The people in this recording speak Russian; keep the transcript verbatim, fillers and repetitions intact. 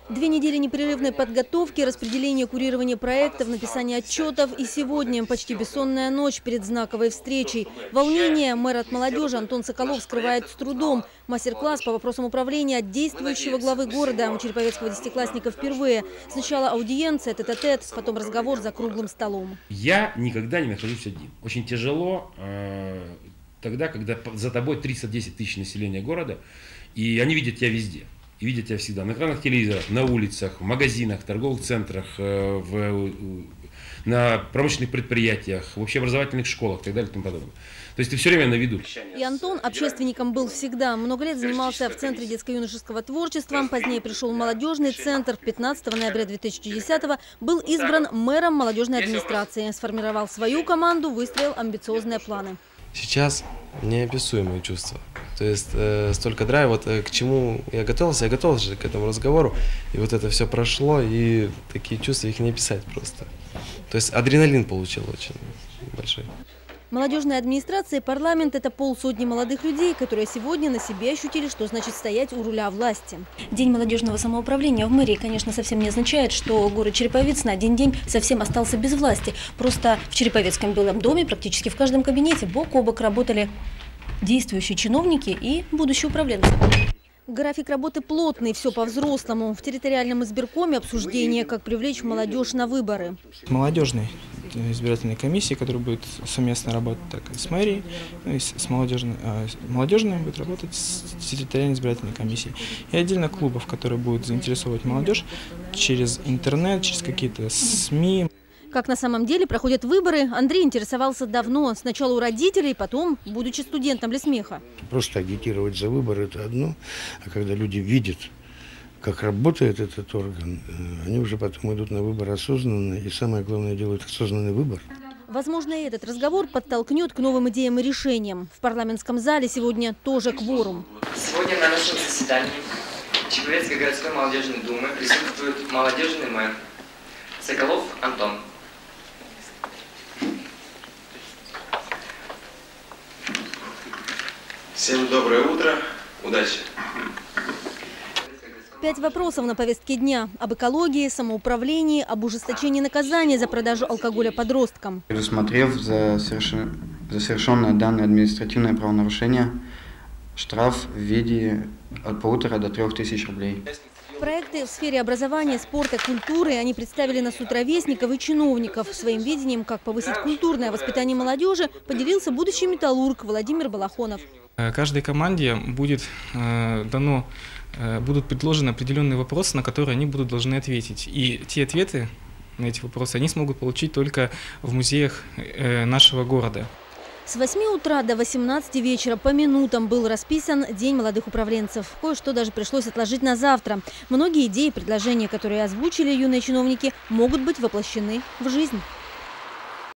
Две недели непрерывной подготовки, распределения, курирования проектов, написания отчетов. И сегодня почти бессонная ночь перед знаковой встречей. Волнение мэр от молодежи Антон Соколов скрывает с трудом. Мастер-класс по вопросам управления от действующего главы города. У череповецкого десятиклассника впервые. Сначала аудиенция, тет-а-тет, потом разговор за круглым столом. Я никогда не нахожусь один. Очень тяжело э, тогда, когда за тобой триста десять тысяч населения города, и они видят тебя везде. И видят тебя всегда на экранах телевизора, на улицах, в магазинах, торговых центрах, в, на промышленных предприятиях, в общеобразовательных школах и так далее и тому подобное. То есть ты все время на виду. И Антон общественником был всегда. Много лет занимался в Центре детско-юношеского творчества. Позднее пришел в молодежный центр. пятнадцатого ноября две тысячи десятого был избран мэром молодежной администрации. Сформировал свою команду, выстроил амбициозные планы. Сейчас неописуемые чувства. То есть э, столько драйва, вот э, к чему я готовился, я готовился к этому разговору, и вот это все прошло, и такие чувства, их не описать просто. То есть адреналин получил очень большой. Молодежная администрация и парламент – это полсотни молодых людей, которые сегодня на себе ощутили, что значит стоять у руля власти. День молодежного самоуправления в мэрии, конечно, совсем не означает, что город Череповец на один день совсем остался без власти. Просто в Череповецком Белом доме практически в каждом кабинете бок о бок работали действующие чиновники и будущие управленцы. График работы плотный, все по-взрослому. В территориальном избиркоме обсуждение, как привлечь молодежь на выборы. Молодежной избирательной комиссии, которая будет совместно работать так и с мэрией, ну и с молодежной, а молодежная будет работать с территориальной избирательной комиссией. И отдельно клубов, которые будут заинтересовывать молодежь через интернет, через какие-то СМИ. Как на самом деле проходят выборы, Андрей интересовался давно. Сначала у родителей, потом, будучи студентом лесмеха. Просто агитировать за выборы – это одно, а когда люди видят, как работает этот орган, они уже потом идут на выборы осознанно, и самое главное, делают осознанный выбор. Возможно, и этот разговор подтолкнет к новым идеям и решениям. В парламентском зале сегодня тоже кворум. Сегодня на нашем заседании Череповецкой городской молодежной думы присутствует молодежный мэр Соколов Антон. Всем доброе утро, удачи! Пять вопросов на повестке дня. Об экологии, самоуправлении, об ужесточении наказания за продажу алкоголя подросткам. Предусмотрев за, совершен... за совершенное данное административное правонарушение штраф в виде от полутора до трех тысяч рублей. Проекты в сфере образования, спорта, культуры они представили на суд ровесников и чиновников. Своим видением, как повысить культурное воспитание молодежи, поделился будущий металлург Владимир Балахонов. Каждой команде будет э, дано, э, будут предложены определенные вопросы, на которые они будут должны ответить. И те ответы на эти вопросы они смогут получить только в музеях э, нашего города. С восьми утра до восемнадцати вечера по минутам был расписан День молодых управленцев. Кое-что даже пришлось отложить на завтра. Многие идеи и предложения, которые озвучили юные чиновники, могут быть воплощены в жизнь.